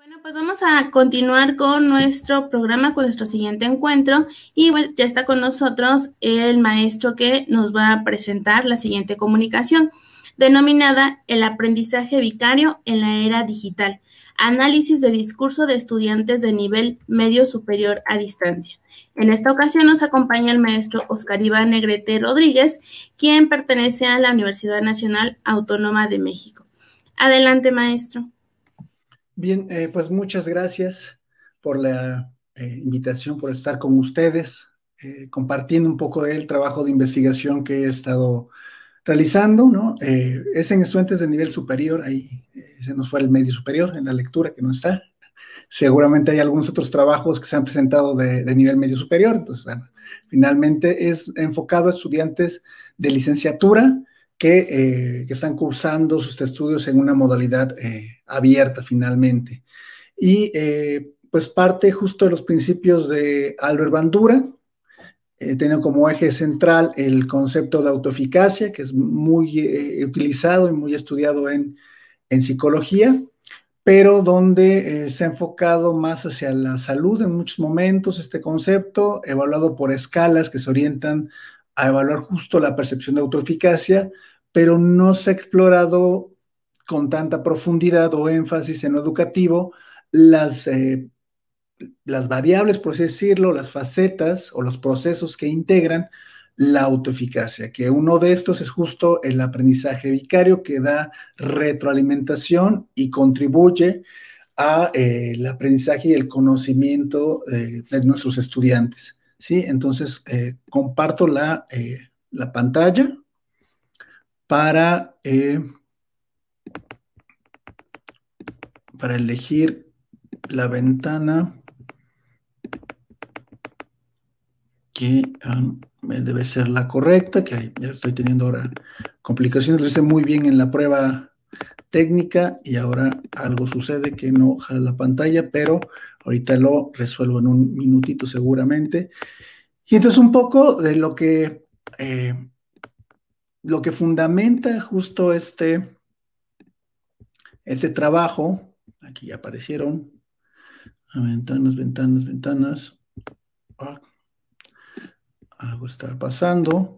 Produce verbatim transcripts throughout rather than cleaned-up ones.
Bueno, pues vamos a continuar con nuestro programa, con nuestro siguiente encuentro. Y bueno, ya está con nosotros el maestro que nos va a presentar la siguiente comunicación, denominada El aprendizaje vicario en la era digital, análisis de discurso de estudiantes de nivel medio superior a distancia. En esta ocasión nos acompaña el maestro Oscar Iván Negrete Rodríguez, quien pertenece a la Universidad Nacional Autónoma de México. Adelante, maestro. Bien, eh, pues muchas gracias por la eh, invitación, por estar con ustedes, eh, compartiendo un poco del trabajo de investigación que he estado realizando, ¿no? Eh, es en estudiantes de nivel superior, ahí eh, se nos fue el medio superior en la lectura que no está. Seguramente hay algunos otros trabajos que se han presentado de, de nivel medio superior, entonces, bueno, finalmente es enfocado a estudiantes de licenciatura que, eh, que están cursando sus estudios en una modalidad eh, abierta finalmente. Y eh, pues parte justo de los principios de Albert Bandura, eh, tiene como eje central el concepto de autoeficacia, que es muy eh, utilizado y muy estudiado en, en psicología, pero donde eh, se ha enfocado más hacia la salud en muchos momentos este concepto, evaluado por escalas que se orientan a evaluar justo la percepción de autoeficacia, pero no se ha explorado con tanta profundidad o énfasis en lo educativo las, eh, las variables, por así decirlo, las facetas o los procesos que integran la autoeficacia, que uno de estos es justo el aprendizaje vicario que da retroalimentación y contribuye a eh, el aprendizaje y el conocimiento eh, de nuestros estudiantes, ¿sí? Entonces, eh, comparto la, eh, la pantalla para, eh, para elegir la ventana que um, debe ser la correcta, que ya estoy teniendo ahora complicaciones, lo hice muy bien en la prueba técnica y ahora algo sucede que no jala la pantalla, pero ahorita lo resuelvo en un minutito seguramente. Y entonces un poco de lo que, eh, lo que fundamenta justo este, este trabajo, aquí ya aparecieron, ventanas, ventanas, ventanas, ah, algo está pasando,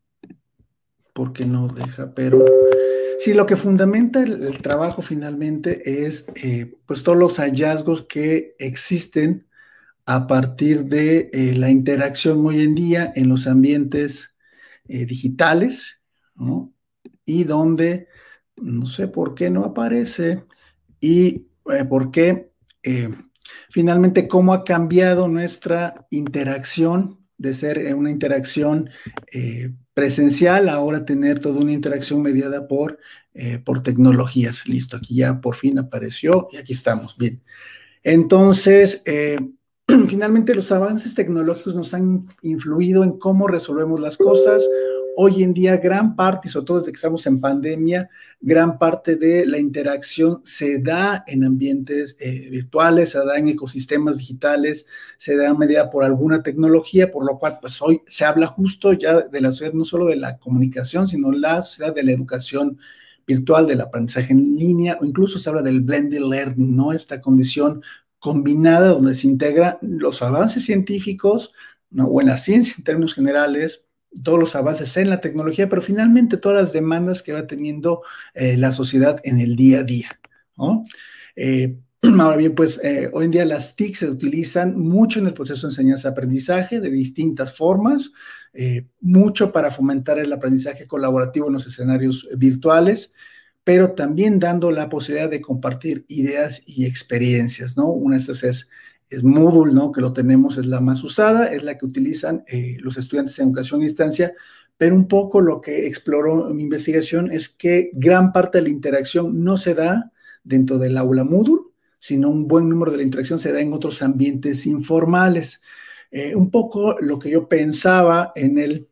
porque no deja, pero sí, lo que fundamenta el, el trabajo finalmente es eh, pues todos los hallazgos que existen a partir de eh, la interacción hoy en día en los ambientes eh, digitales, ¿no? Y donde no sé por qué no aparece y eh, por qué eh, finalmente cómo ha cambiado nuestra interacción de ser eh, una interacción eh, presencial, ahora tener toda una interacción mediada por, eh, por tecnologías. Listo, aquí ya por fin apareció y aquí estamos. Bien. Entonces, eh, finalmente los avances tecnológicos nos han influido en cómo resolvemos las cosas. Hoy en día, gran parte, y sobre todo desde que estamos en pandemia, gran parte de la interacción se da en ambientes eh, virtuales, se da en ecosistemas digitales, se da medida por alguna tecnología, por lo cual pues hoy se habla justo ya de la sociedad, no solo de la comunicación, sino la sociedad de la educación virtual, del aprendizaje en línea, o incluso se habla del blended learning, ¿no? Esta condición combinada donde se integran los avances científicos, ¿no? O en la ciencia en términos generales, todos los avances en la tecnología, pero finalmente todas las demandas que va teniendo eh, la sociedad en el día a día, ¿no? Eh, ahora bien, pues eh, hoy en día las T I C se utilizan mucho en el proceso de enseñanza-aprendizaje de distintas formas, eh, mucho para fomentar el aprendizaje colaborativo en los escenarios virtuales, pero también dando la posibilidad de compartir ideas y experiencias, ¿no? Una de estas es, es Moodle, ¿no? Que lo tenemos, es la más usada, es la que utilizan eh, los estudiantes en educación a distancia, pero un poco lo que exploró mi investigación es que gran parte de la interacción no se da dentro del aula Moodle, sino un buen número de la interacción se da en otros ambientes informales. Eh, un poco lo que yo pensaba en el,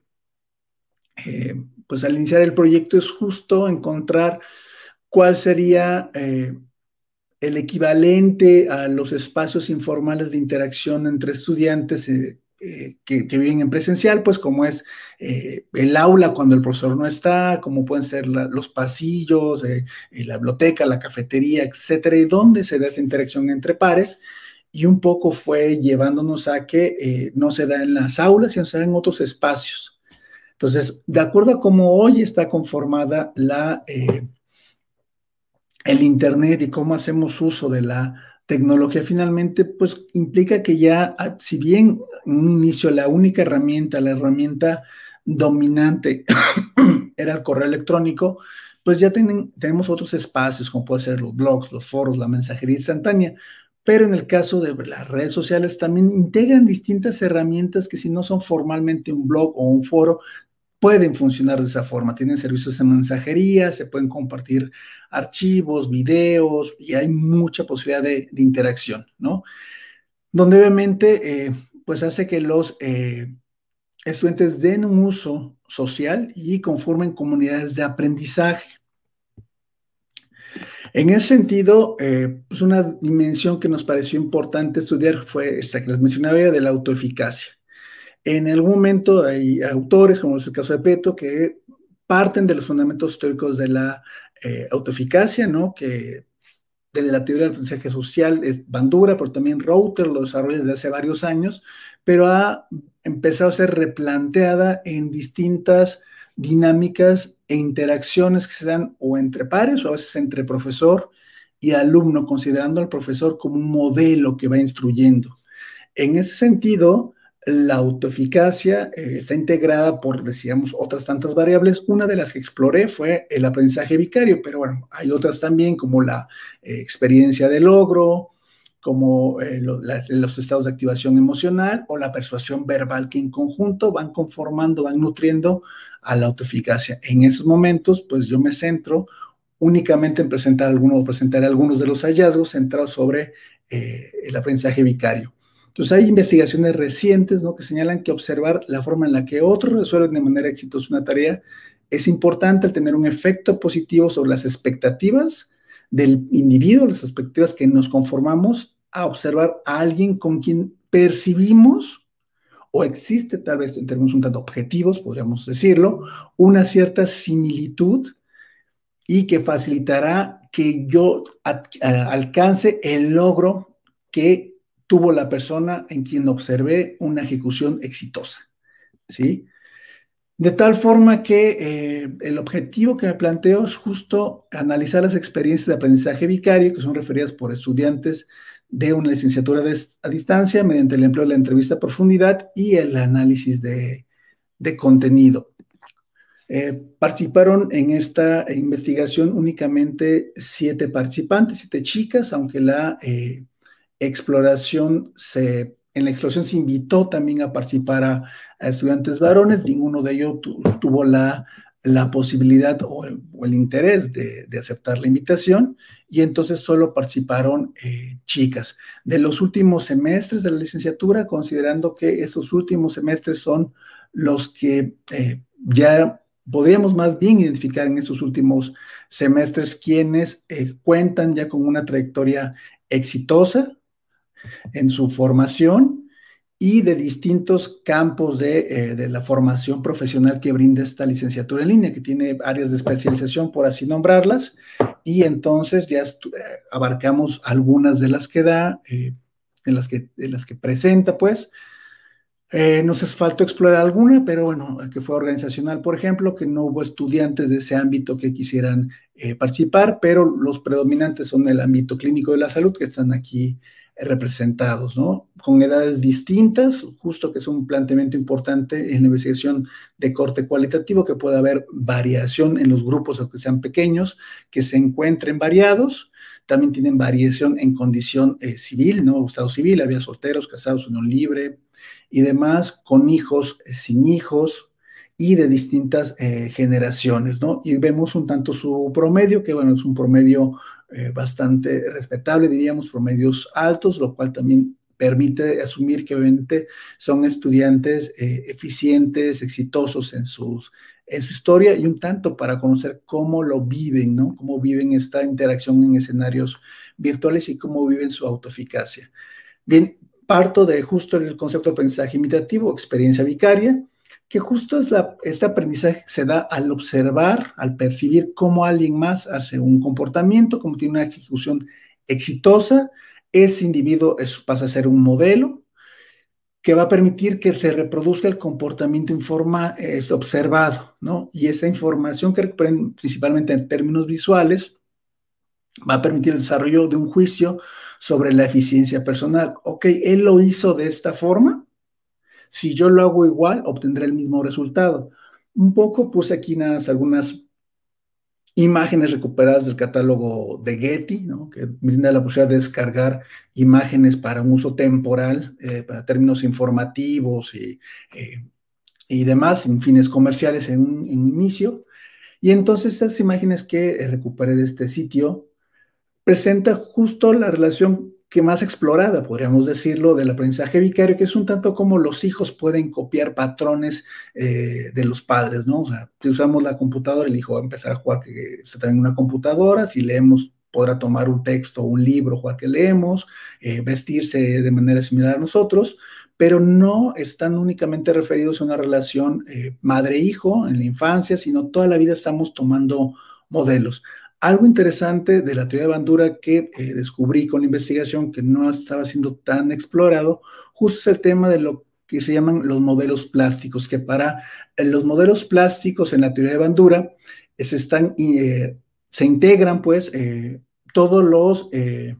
eh, pues al iniciar el proyecto es justo encontrar cuál sería eh, el equivalente a los espacios informales de interacción entre estudiantes eh, eh, que, que viven en presencial, pues como es eh, el aula cuando el profesor no está, como pueden ser la, los pasillos, eh, la biblioteca, la cafetería, etcétera, y dónde se da esa interacción entre pares, y un poco fue llevándonos a que eh, no se da en las aulas, sino se da en otros espacios. Entonces, de acuerdo a cómo hoy está conformada la, eh, el Internet y cómo hacemos uso de la tecnología, finalmente, pues implica que ya, si bien en un inicio la única herramienta, la herramienta dominante era el correo electrónico, pues ya tienen, tenemos otros espacios, como pueden ser los blogs, los foros, la mensajería instantánea. Pero en el caso de las redes sociales también integran distintas herramientas que si no son formalmente un blog o un foro, pueden funcionar de esa forma. Tienen servicios de mensajería, se pueden compartir archivos, videos, y hay mucha posibilidad de, de interacción, ¿no? Donde obviamente, eh, pues hace que los eh, estudiantes den un uso social y conformen comunidades de aprendizaje. En ese sentido, eh, pues una dimensión que nos pareció importante estudiar fue esta que les mencionaba, de la autoeficacia. En algún momento hay autores, como es el caso de Peto, que parten de los fundamentos históricos de la eh, autoeficacia, ¿no? Que desde la teoría del aprendizaje social es Bandura, pero también Reuter lo desarrolla desde hace varios años, pero ha empezado a ser replanteada en distintas dinámicas e interacciones que se dan o entre pares o a veces entre profesor y alumno, considerando al profesor como un modelo que va instruyendo. En ese sentido, la autoeficacia eh, está integrada por, decíamos, otras tantas variables. Una de las que exploré fue el aprendizaje vicario, pero bueno, hay otras también como la eh, experiencia de logro, como eh, lo, la, los estados de activación emocional o la persuasión verbal, que en conjunto van conformando, van nutriendo a la autoeficacia. En esos momentos, pues yo me centro únicamente en presentar algunos, presentar algunos de los hallazgos centrados sobre eh, el aprendizaje vicario. Entonces hay investigaciones recientes, ¿no?, que señalan que observar la forma en la que otros resuelven de manera exitosa una tarea es importante al tener un efecto positivo sobre las expectativas del individuo, las expectativas que nos conformamos a observar a alguien con quien percibimos, o existe tal vez en términos un tanto objetivos, podríamos decirlo, una cierta similitud y que facilitará que yo alcance el logro que tuvo la persona en quien observé una ejecución exitosa, ¿sí? De tal forma que eh, el objetivo que me planteo es justo analizar las experiencias de aprendizaje vicario que son referidas por estudiantes de una licenciatura de, a distancia mediante el empleo de la entrevista a profundidad y el análisis de, de contenido. Eh, participaron en esta investigación únicamente siete participantes, siete chicas, aunque la eh, exploración se, en la exploración se invitó también a participar a, a estudiantes varones. Ninguno de ellos tu, tuvo la, la posibilidad o el, o el interés de, de aceptar la invitación, y entonces solo participaron eh, chicas. De los últimos semestres de la licenciatura, considerando que esos últimos semestres son los que eh, ya podríamos más bien identificar en estos últimos semestres quienes eh, cuentan ya con una trayectoria exitosa en su formación y de distintos campos de, eh, de la formación profesional que brinda esta licenciatura en línea, que tiene áreas de especialización, por así nombrarlas, y entonces ya eh, abarcamos algunas de las que da, eh, en las que, de las que presenta, pues. Eh, nos faltó explorar alguna, pero bueno, que fue organizacional, por ejemplo, que no hubo estudiantes de ese ámbito que quisieran eh, participar, pero los predominantes son el ámbito clínico de la salud, que están aquí eh, representados, ¿no? Con edades distintas, justo que es un planteamiento importante en la investigación de corte cualitativo, que puede haber variación en los grupos, aunque sean pequeños, que se encuentren variados. También tienen variación en condición eh, civil, ¿no? Estado civil, había solteros, casados, unión libre y demás, con hijos, eh, sin hijos y de distintas eh, generaciones, ¿no? Y vemos un tanto su promedio, que bueno, es un promedio eh, bastante respetable, diríamos, promedios altos, lo cual también permite asumir que obviamente son estudiantes eh, eficientes, exitosos en sus en su historia, y un tanto para conocer cómo lo viven, ¿no? Cómo viven esta interacción en escenarios virtuales y cómo viven su autoeficacia. Bien, parto de justo el concepto de aprendizaje imitativo, experiencia vicaria, que justo es la, este aprendizaje que se da al observar, al percibir cómo alguien más hace un comportamiento, cómo tiene una ejecución exitosa. Ese individuo es, pasa a ser un modelo que va a permitir que se reproduzca el comportamiento informa, es observado, ¿no? Y esa información que recuperen principalmente en términos visuales va a permitir el desarrollo de un juicio sobre la eficiencia personal. Ok, él lo hizo de esta forma. Si yo lo hago igual, obtendré el mismo resultado. Un poco puse aquí unas, algunas imágenes recuperadas del catálogo de Getty, ¿no? Que brinda la posibilidad de descargar imágenes para un uso temporal, eh, para términos informativos y, eh, y demás, sin fines comerciales en un, en un inicio. Y entonces estas imágenes que eh, recuperé de este sitio presenta justo la relación que más explorada, podríamos decirlo, del aprendizaje vicario, que es un tanto como los hijos pueden copiar patrones eh, de los padres, ¿no? O sea, si usamos la computadora, el hijo va a empezar a jugar que se trae una computadora, si leemos, podrá tomar un texto o un libro, jugar que leemos, eh, vestirse de manera similar a nosotros, pero no están únicamente referidos a una relación eh, madre-hijo en la infancia, sino toda la vida estamos tomando modelos. Algo interesante de la teoría de Bandura que eh, descubrí con la investigación que no estaba siendo tan explorado, justo es el tema de lo que se llaman los modelos plásticos, que para eh, los modelos plásticos en la teoría de Bandura eh, se, están, eh, se integran pues eh, todos los, eh,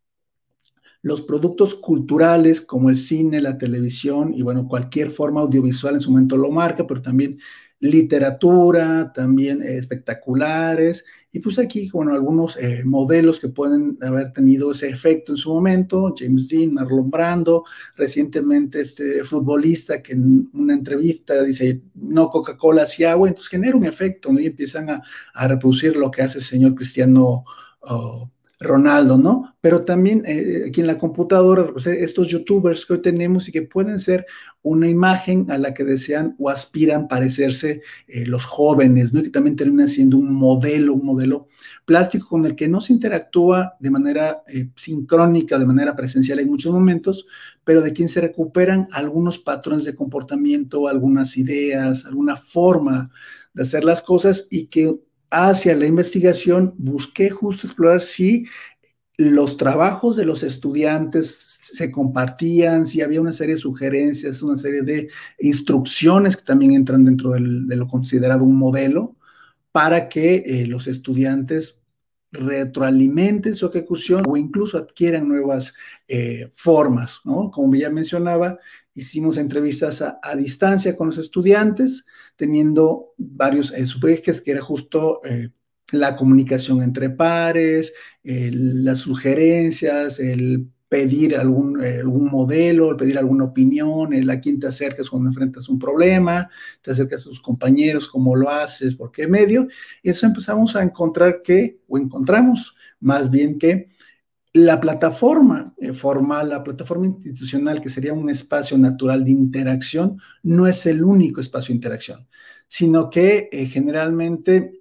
los productos culturales como el cine, la televisión y bueno, cualquier forma audiovisual en su momento lo marca, pero también literatura, también eh, espectaculares, y pues aquí, bueno, algunos eh, modelos que pueden haber tenido ese efecto en su momento, James Dean, Marlon Brando, recientemente este futbolista que en una entrevista dice, no Coca-Cola, sí agua, entonces genera un efecto, ¿no? Y empiezan a, a reproducir lo que hace el señor Cristiano uh, Ronaldo, ¿no? Pero también eh, aquí en la computadora, pues, estos youtubers que hoy tenemos y que pueden ser una imagen a la que desean o aspiran parecerse eh, los jóvenes, ¿no? Y que también terminan siendo un modelo, un modelo plástico con el que no se interactúa de manera eh, sincrónica, de manera presencial en muchos momentos, pero de quien se recuperan algunos patrones de comportamiento, algunas ideas, alguna forma de hacer las cosas y que hacia la investigación busqué justo explorar si los trabajos de los estudiantes se compartían, si había una serie de sugerencias, una serie de instrucciones que también entran dentro del, de lo considerado un modelo para que eh, los estudiantes retroalimenten su ejecución o incluso adquieran nuevas eh, formas, ¿no? Como ya mencionaba, hicimos entrevistas a, a distancia con los estudiantes, teniendo varios eh, subejes que era justo eh, la comunicación entre pares, eh, las sugerencias, el pedir algún, eh, algún modelo, el pedir alguna opinión, el a quién te acercas cuando enfrentas un problema, te acercas a tus compañeros, cómo lo haces, por qué medio, y eso empezamos a encontrar que, o encontramos más bien que la plataforma eh, formal, la plataforma institucional, que sería un espacio natural de interacción, no es el único espacio de interacción, sino que eh, generalmente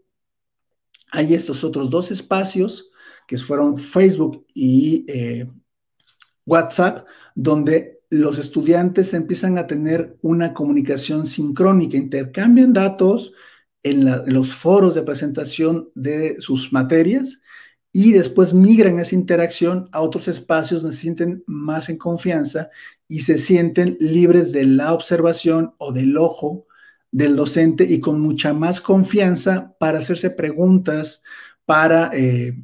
hay estos otros dos espacios, que fueron Facebook y eh, WhatsApp, donde los estudiantes empiezan a tener una comunicación sincrónica, intercambian datos en, la, en los foros de presentación de sus materias y después migran esa interacción a otros espacios donde se sienten más en confianza y se sienten libres de la observación o del ojo del docente y con mucha más confianza para hacerse preguntas, para eh,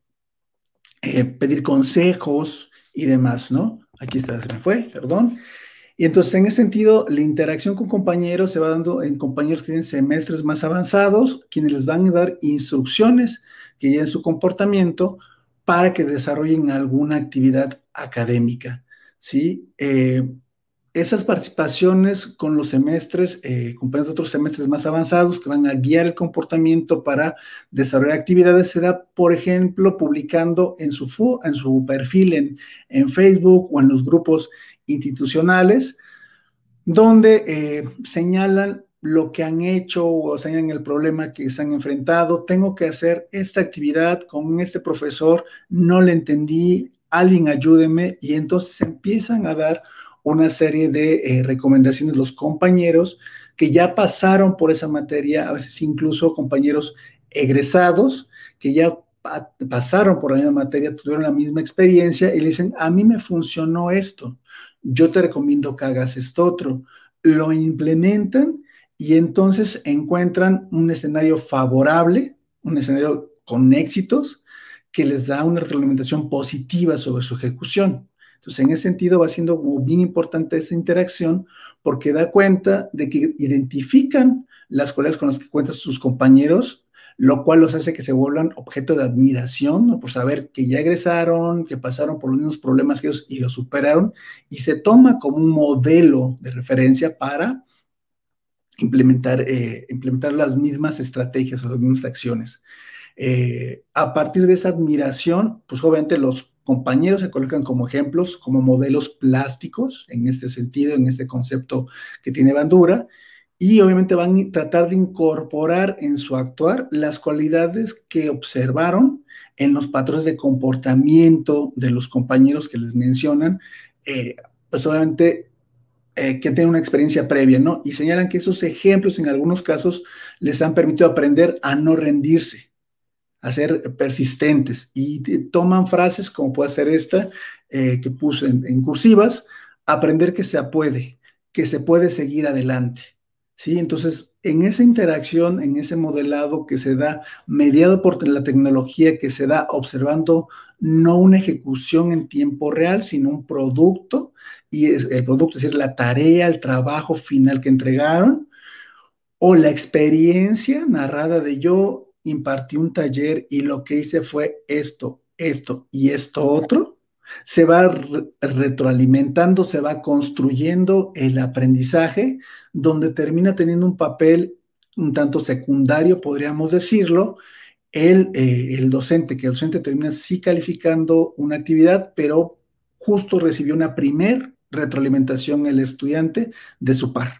eh, pedir consejos y demás, ¿no? Aquí está, se me fue, perdón. Y entonces, en ese sentido, la interacción con compañeros se va dando en compañeros que tienen semestres más avanzados, quienes les van a dar instrucciones que lleven su comportamiento para que desarrollen alguna actividad académica, ¿sí? Eh, esas participaciones con los semestres, eh, compañeros de otros semestres más avanzados que van a guiar el comportamiento para desarrollar actividades, se da, por ejemplo, publicando en su, en su perfil en, en Facebook o en los grupos institucionales, donde eh, señalan lo que han hecho o señalan el problema que se han enfrentado. Tengo que hacer esta actividad con este profesor, no le entendí, alguien ayúdeme, y entonces empiezan a dar una serie de eh, recomendaciones los compañeros que ya pasaron por esa materia, a veces incluso compañeros egresados que ya pa pasaron por la misma materia, tuvieron la misma experiencia y le dicen, a mí me funcionó esto, yo te recomiendo que hagas esto otro. Lo implementan y entonces encuentran un escenario favorable, un escenario con éxitos, que les da una retroalimentación positiva sobre su ejecución. Entonces, en ese sentido va siendo como bien importante esa interacción porque da cuenta de que identifican las cualidades con las que cuentan sus compañeros, lo cual los hace que se vuelvan objeto de admiración, ¿no? Por saber que ya egresaron, que pasaron por los mismos problemas que ellos y lo superaron, y se toma como un modelo de referencia para implementar, eh, implementar las mismas estrategias o las mismas acciones. Eh, a partir de esa admiración, pues obviamente los compañeros se colocan como ejemplos, como modelos plásticos, en este sentido, en este concepto que tiene Bandura, y obviamente van a tratar de incorporar en su actuar las cualidades que observaron en los patrones de comportamiento de los compañeros que les mencionan, eh, pues obviamente eh, que tienen una experiencia previa, ¿no? Y señalan que esos ejemplos en algunos casos les han permitido aprender a no rendirse, a ser persistentes, y toman frases como puede ser esta eh, que puse en, en cursivas, aprender que se puede, que se puede seguir adelante, ¿sí? Entonces, en esa interacción, en ese modelado que se da mediado por la tecnología, que se da observando no una ejecución en tiempo real, sino un producto, y es, el producto, es decir, la tarea, el trabajo final que entregaron, o la experiencia narrada de yo impartí un taller y lo que hice fue esto, esto y esto otro, se va re retroalimentando, se va construyendo el aprendizaje, donde termina teniendo un papel un tanto secundario, podríamos decirlo, el, eh, el docente, que el docente termina sí calificando una actividad, pero justo recibió una primer retroalimentación el estudiante de su par.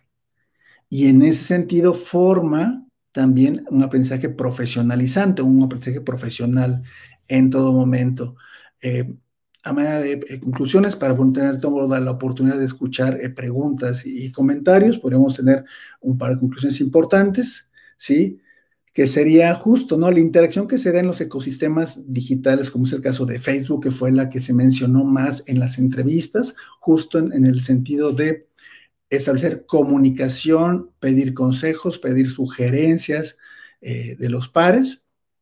Y en ese sentido forma también un aprendizaje profesionalizante, un aprendizaje profesional en todo momento. Eh, a manera de eh, conclusiones, para tener toda la oportunidad de escuchar eh, preguntas y, y comentarios, podríamos tener un par de conclusiones importantes, ¿sí? Que sería justo, ¿no? La interacción que se da en los ecosistemas digitales, como es el caso de Facebook, que fue la que se mencionó más en las entrevistas, justo en, en el sentido de establecer comunicación, pedir consejos, pedir sugerencias eh, de los pares,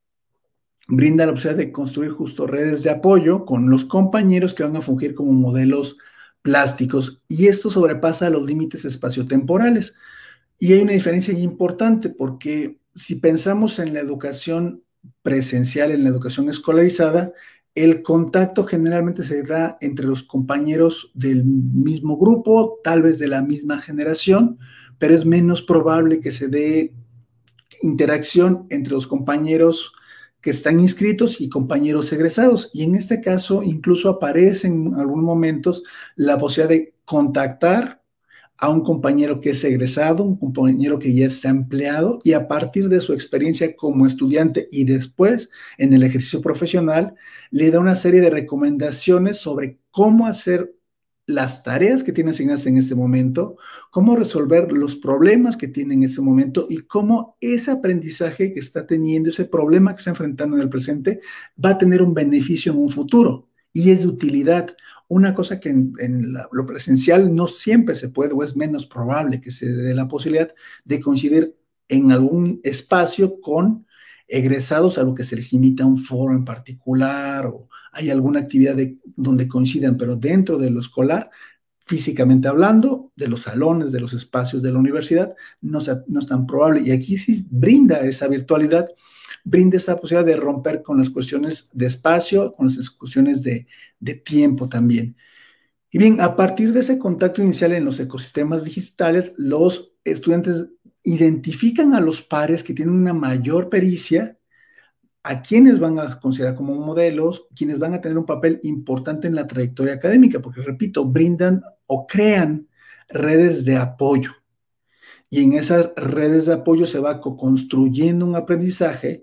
brinda la opción de construir justo redes de apoyo con los compañeros que van a fungir como modelos plásticos, y esto sobrepasa los límites espaciotemporales. Y hay una diferencia importante porque si pensamos en la educación presencial, en la educación escolarizada, el contacto generalmente se da entre los compañeros del mismo grupo, tal vez de la misma generación, pero es menos probable que se dé interacción entre los compañeros que están inscritos y compañeros egresados. Y en este caso incluso aparece en algunos momentos la posibilidad de contactar a un compañero que es egresado, un compañero que ya está empleado, y a partir de su experiencia como estudiante y después en el ejercicio profesional, le da una serie de recomendaciones sobre cómo hacer las tareas que tiene asignadas en este momento, cómo resolver los problemas que tiene en este momento y cómo ese aprendizaje que está teniendo, ese problema que está enfrentando en el presente, va a tener un beneficio en un futuro y es de utilidad. Una cosa que en, en la, lo presencial no siempre se puede o es menos probable que se dé la posibilidad de coincidir en algún espacio con egresados a lo que se les invita a un foro en particular o hay alguna actividad de, donde coincidan, pero dentro de lo escolar, físicamente hablando, de los salones, de los espacios de la universidad, no, no es tan probable. Y aquí sí brinda esa virtualidad, brinda esa posibilidad de romper con las cuestiones de espacio, con las cuestiones de, de tiempo también. Y bien, a partir de ese contacto inicial en los ecosistemas digitales, los estudiantes identifican a los pares que tienen una mayor pericia, a quienes van a considerar como modelos, quienes van a tener un papel importante en la trayectoria académica, porque, repito, brindan o crean redes de apoyo. Y en esas redes de apoyo se va construyendo un aprendizaje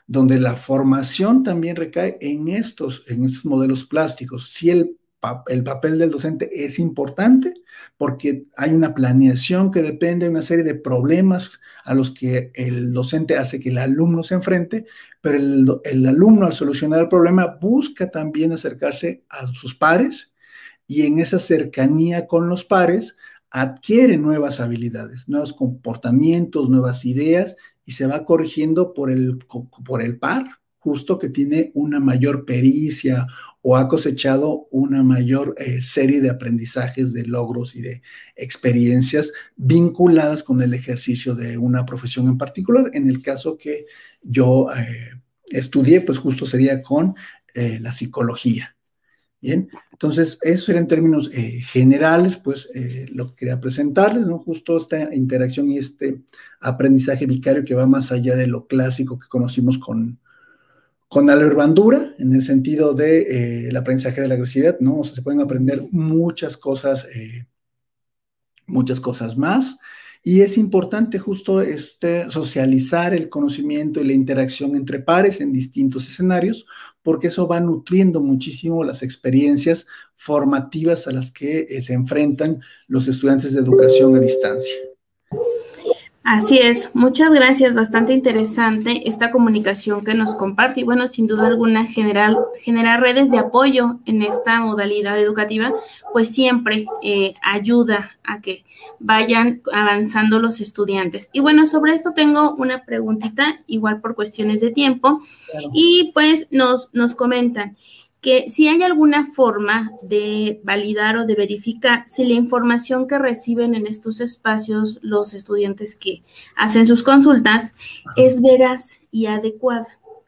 donde la formación también recae en estos, en estos modelos plásticos. Si el, el papel del docente es importante porque hay una planeación que depende de una serie de problemas a los que el docente hace que el alumno se enfrente, pero el, el alumno al solucionar el problema busca también acercarse a sus pares y en esa cercanía con los pares adquiere nuevas habilidades, nuevos comportamientos, nuevas ideas y se va corrigiendo por el, por el par, justo que tiene una mayor pericia o ha cosechado una mayor eh, serie de aprendizajes, de logros y de experiencias vinculadas con el ejercicio de una profesión en particular. En el caso que yo eh, estudié, pues justo sería con eh, la psicología. Bien, entonces eso era en términos eh, generales, pues eh, lo que quería presentarles, ¿no? Justo esta interacción y este aprendizaje vicario que va más allá de lo clásico que conocimos con, con Albert Bandura, en el sentido de eh, el aprendizaje de la agresividad, ¿no? O sea, se pueden aprender muchas cosas, eh, muchas cosas más. Y es importante justo este, socializar el conocimiento y la interacción entre pares en distintos escenarios, porque eso va nutriendo muchísimo las experiencias formativas a las que eh, se enfrentan los estudiantes de educación a distancia. Así es, muchas gracias, bastante interesante esta comunicación que nos comparte y bueno, sin duda alguna generar, generar redes de apoyo en esta modalidad educativa, pues siempre eh, ayuda a que vayan avanzando los estudiantes. Y bueno, sobre esto tengo una preguntita, igual por cuestiones de tiempo, claro. Y pues nos, nos comentan que si hay alguna forma de validar o de verificar si la información que reciben en estos espacios los estudiantes que hacen sus consultas es veraz y adecuada.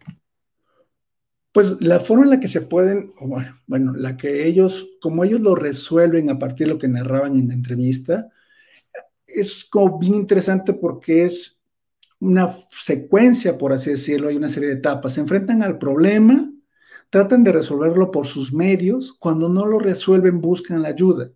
Pues la forma en la que se pueden, bueno, la que ellos, como ellos lo resuelven a partir de lo que narraban en la entrevista, es como bien interesante porque es una secuencia, por así decirlo, hay una serie de etapas. Se enfrentan al problema, tratan de resolverlo por sus medios, cuando no lo resuelven buscan la ayuda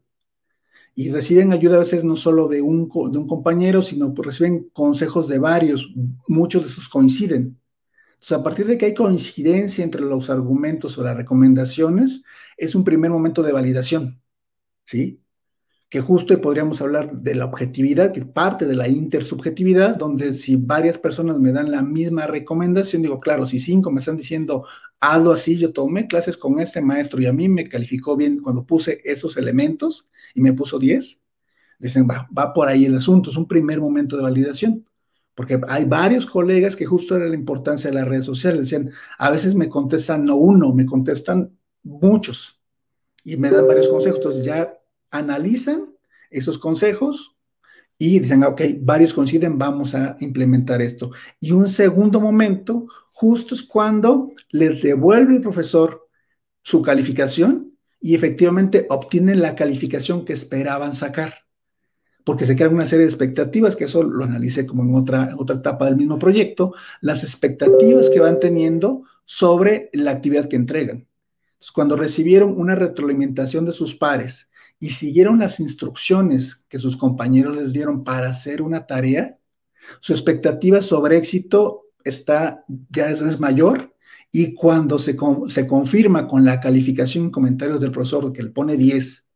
y reciben ayuda a veces no solo de un, de un compañero, sino pues reciben consejos de varios, muchos de esos coinciden. Entonces, a partir de que hay coincidencia entre los argumentos o las recomendaciones, es un primer momento de validación, ¿sí? Que justo podríamos hablar de la objetividad, que parte de la intersubjetividad, donde si varias personas me dan la misma recomendación, digo, claro, si cinco me están diciendo hazlo así, yo tomé clases con ese maestro y a mí me calificó bien cuando puse esos elementos y me puso diez, dicen, va, va por ahí el asunto, es un primer momento de validación, porque hay varios colegas que justo era la importancia de las redes sociales, decían, a veces me contestan no uno, me contestan muchos y me dan varios consejos, entonces ya analizan esos consejos y dicen, ok, varios coinciden, vamos a implementar esto. Y un segundo momento, justo es cuando les devuelve el profesor su calificación y efectivamente obtienen la calificación que esperaban sacar, porque se crean una serie de expectativas, que eso lo analicé como en otra, en otra etapa del mismo proyecto, las expectativas que van teniendo sobre la actividad que entregan. Entonces, cuando recibieron una retroalimentación de sus pares y siguieron las instrucciones que sus compañeros les dieron para hacer una tarea, su expectativa sobre éxito está, ya es, es mayor, y cuando se, se confirma con la calificación y comentarios del profesor que le pone diez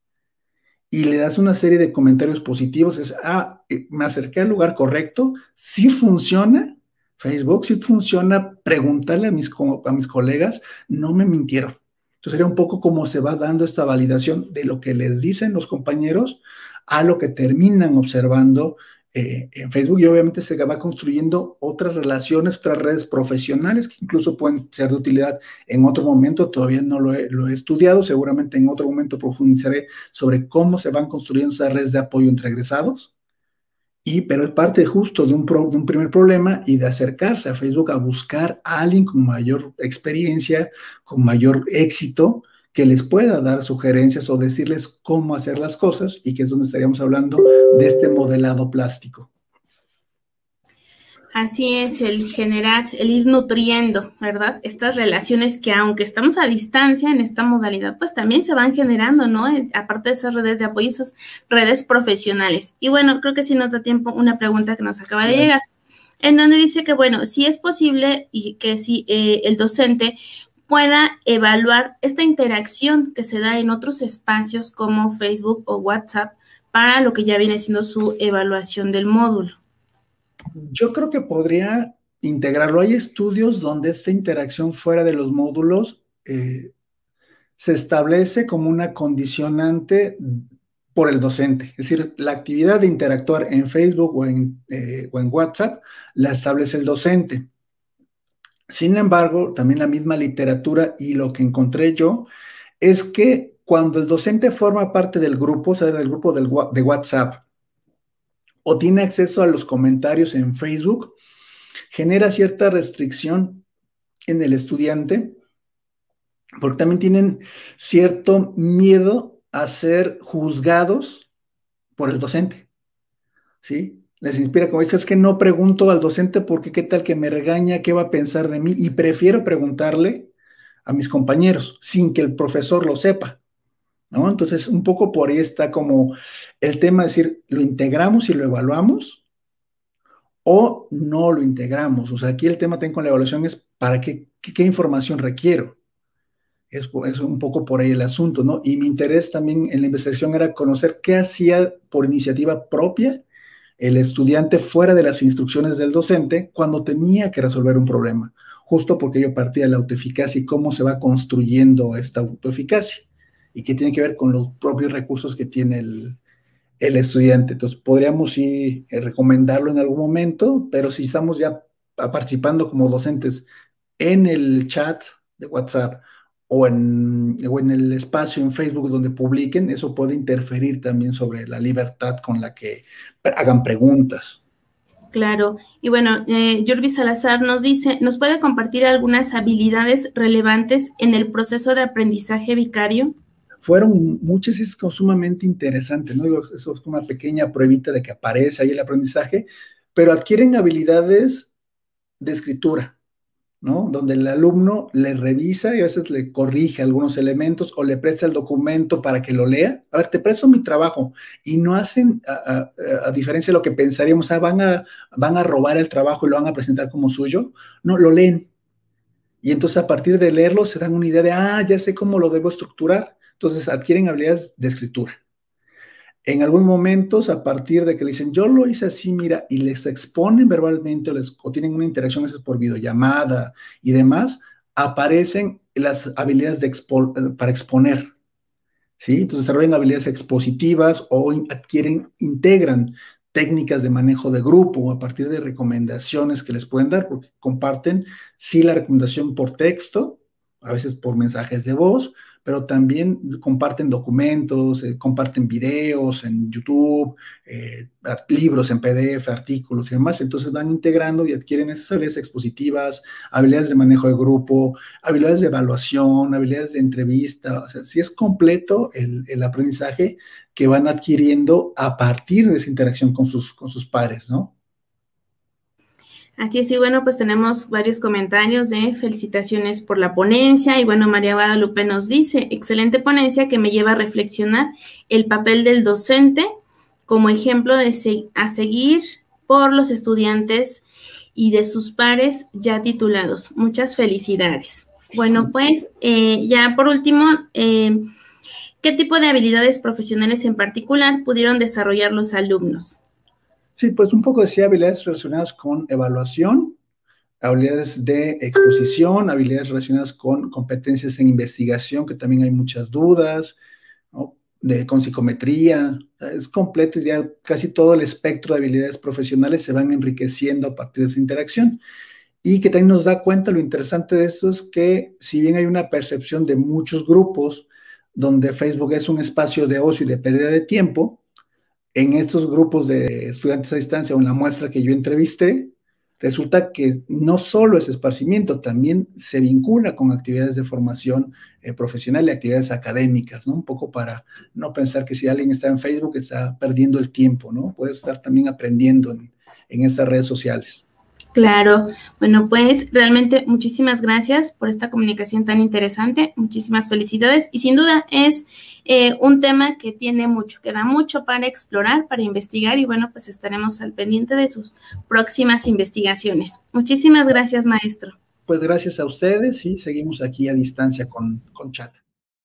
y le das una serie de comentarios positivos, es, ah, me acerqué al lugar correcto, sí funciona, Facebook sí funciona, preguntarle a mis, a mis colegas, no me mintieron. Entonces sería un poco como se va dando esta validación de lo que les dicen los compañeros a lo que terminan observando eh, en Facebook, y obviamente se va construyendo otras relaciones, otras redes profesionales que incluso pueden ser de utilidad en otro momento. Todavía no lo he, lo he estudiado, seguramente en otro momento profundizaré sobre cómo se van construyendo esas redes de apoyo entre egresados. Y, pero es parte justo de un, pro, de un primer problema y de acercarse a Facebook a buscar a alguien con mayor experiencia, con mayor éxito, que les pueda dar sugerencias o decirles cómo hacer las cosas, y que es donde estaríamos hablando de este modelado plástico. Así es, el generar, el ir nutriendo, ¿verdad? Estas relaciones que aunque estamos a distancia en esta modalidad, pues también se van generando, ¿no? Aparte de esas redes de apoyo, esas redes profesionales. Y bueno, creo que si nos da tiempo, una pregunta que nos acaba de llegar. en donde dice que, bueno, si es posible y que si eh, el docente pueda evaluar esta interacción que se da en otros espacios como Facebook o WhatsApp para lo que ya viene siendo su evaluación del módulo. Yo creo que podría integrarlo. Hay estudios donde esta interacción fuera de los módulos eh, se establece como una condicionante por el docente. Es decir, la actividad de interactuar en Facebook o en, eh, o en WhatsApp la establece el docente. Sin embargo, también la misma literatura y lo que encontré yo es que cuando el docente forma parte del grupo, o sea, del grupo del, de WhatsApp, o tiene acceso a los comentarios en Facebook, genera cierta restricción en el estudiante, porque también tienen cierto miedo a ser juzgados por el docente, ¿sí? Les inspira como, es que no pregunto al docente porque qué tal que me regaña, qué va a pensar de mí, y prefiero preguntarle a mis compañeros sin que el profesor lo sepa, ¿no? Entonces, un poco por ahí está como el tema de decir, ¿lo integramos y lo evaluamos o no lo integramos? O sea, aquí el tema también con la evaluación es para qué, qué, qué información requiero. Es, es un poco por ahí el asunto, ¿no? Y mi interés también en la investigación era conocer qué hacía por iniciativa propia el estudiante fuera de las instrucciones del docente cuando tenía que resolver un problema, justo porque yo partía de la autoeficacia y cómo se va construyendo esta autoeficacia y qué tiene que ver con los propios recursos que tiene el, el estudiante. Entonces, podríamos sí eh, recomendarlo en algún momento, pero si estamos ya participando como docentes en el chat de WhatsApp o en, o en el espacio en Facebook donde publiquen, eso puede interferir también sobre la libertad con la que hagan preguntas. Claro, y bueno, eh, Jordi Salazar nos dice, ¿nos puede compartir algunas habilidades relevantes en el proceso de aprendizaje vicario? Fueron muchas y es sumamente interesante, ¿no? Eso es como una pequeña pruebita de que aparece ahí el aprendizaje, pero adquieren habilidades de escritura, ¿no? Donde el alumno le revisa y a veces le corrige algunos elementos o le presta el documento para que lo lea. A ver, te presto mi trabajo y no hacen, a, a, a diferencia de lo que pensaríamos, ah, van a, van a robar el trabajo y lo van a presentar como suyo. No, lo leen. Y entonces a partir de leerlo se dan una idea de, ah, ya sé cómo lo debo estructurar. Entonces adquieren habilidades de escritura. En algunos momentos, a partir de que le dicen, yo lo hice así, mira, y les exponen verbalmente o, les, o tienen una interacción a veces por videollamada y demás, aparecen las habilidades de expo, para exponer, ¿sí? Entonces desarrollan habilidades expositivas o in, adquieren, integran técnicas de manejo de grupo a partir de recomendaciones que les pueden dar, porque comparten, sí, la recomendación por texto, a veces por mensajes de voz, pero también comparten documentos, eh, comparten videos en YouTube, eh, libros en P D F, artículos y demás. Entonces van integrando y adquieren esas habilidades expositivas, habilidades de manejo de grupo, habilidades de evaluación, habilidades de entrevista. O sea, sí es completo el, el aprendizaje que van adquiriendo a partir de esa interacción con sus, con sus pares, ¿no? Así es, y bueno, pues tenemos varios comentarios de felicitaciones por la ponencia, y bueno, María Guadalupe nos dice, excelente ponencia que me lleva a reflexionar el papel del docente como ejemplo de se a seguir por los estudiantes y de sus pares ya titulados. Muchas felicidades. Bueno, pues eh, ya por último, eh, ¿qué tipo de habilidades profesionales en particular pudieron desarrollar los alumnos? Sí, pues un poco decía habilidades relacionadas con evaluación, habilidades de exposición, habilidades relacionadas con competencias en investigación, que también hay muchas dudas, ¿no? De, con psicometría. Es completo y ya casi todo el espectro de habilidades profesionales se van enriqueciendo a partir de esa interacción. Y que también nos da cuenta, lo interesante de esto es que si bien hay una percepción de muchos grupos donde Facebook es un espacio de ocio y de pérdida de tiempo, en estos grupos de estudiantes a distancia o en la muestra que yo entrevisté, resulta que no solo es esparcimiento, también se vincula con actividades de formación eh, profesional y actividades académicas, ¿no? Un poco para no pensar que si alguien está en Facebook está perdiendo el tiempo, ¿no? Puede estar también aprendiendo en, en estas redes sociales. Claro, bueno, pues realmente muchísimas gracias por esta comunicación tan interesante, muchísimas felicidades y sin duda es eh, un tema que tiene mucho, que da mucho para explorar, para investigar y bueno, pues estaremos al pendiente de sus próximas investigaciones. Muchísimas gracias, maestro. Pues gracias a ustedes y seguimos aquí a distancia con, con chat.